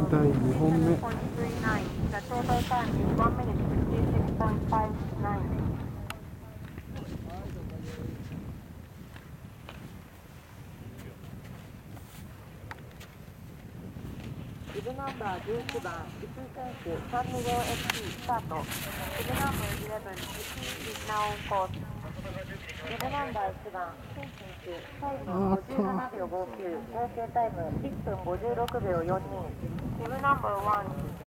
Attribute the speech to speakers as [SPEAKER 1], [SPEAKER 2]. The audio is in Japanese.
[SPEAKER 1] 第2本目。
[SPEAKER 2] ビブナンバー11番、宇宙選手サンミゲル FC スタート。ビブナンバー11、宇宙ナオンコース。ビブナンバー1番、シン選手、タイム57秒59、合計タイム1分56秒42。ビブナンバー1